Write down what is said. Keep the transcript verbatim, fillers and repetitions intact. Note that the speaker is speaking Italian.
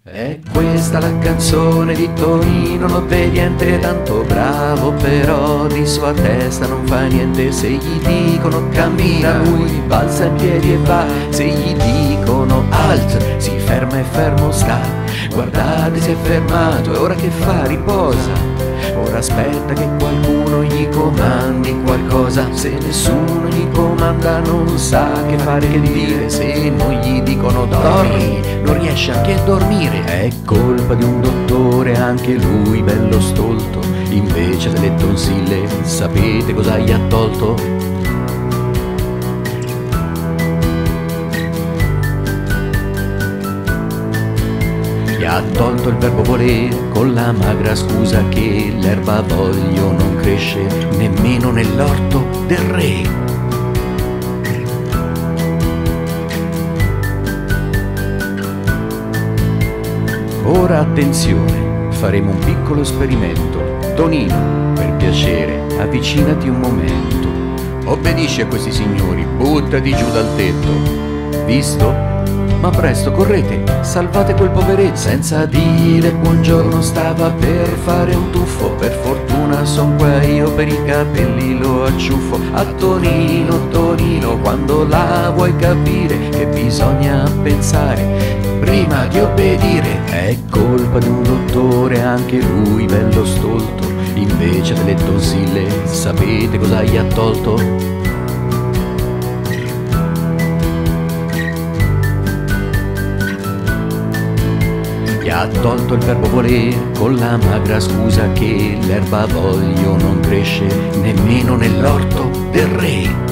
È questa la canzone di Tonino, l'obbediente tanto bravo, però di sua testa non fa niente. Se gli dicono cammina, lui balza in piedi e va. Se gli dicono alt, si ferma e fermo sta. Guardate, si è fermato, e ora che fa? Riposa. Ora aspetta che qualcuno gli comandi qualcosa. Se nessuno gli comanda non sa che fare, che dire. Se non gli dicono dormi, non riesce anche a dormire. È colpa di un dottore, anche lui bello stolto. Invece delle tonsille, sapete cosa gli ha tolto? Gli ha tolto il verbo volere con la magra scusa che l'erba voglio non cresce nemmeno nell'orto del re. Ora attenzione, faremo un piccolo esperimento. Tonino, per piacere, avvicinati un momento. Obbedisci a questi signori, buttati giù dal tetto. Visto? Ma presto, correte, salvate quel poveretto. Senza dire buongiorno stava per fare un tuffo. Per fortuna son qua io, per i capelli lo acciuffo. A Tonino, Tonino, quando la vuoi capire che bisogna pensare prima di obbedire. È colpa di un dottore, anche lui bello stolto. Invece delle tonsille, sapete cosa gli ha tolto? Gli ha tolto il verbo volere con la magra scusa che l'erba voglio non cresce nemmeno nell'orto del re.